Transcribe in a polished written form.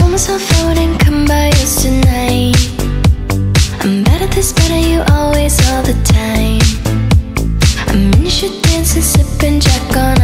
told myself I wouldn't come by yours tonight. I'm bad at this, better you always, all the time. I'm in your shit dancing, sipping Jack on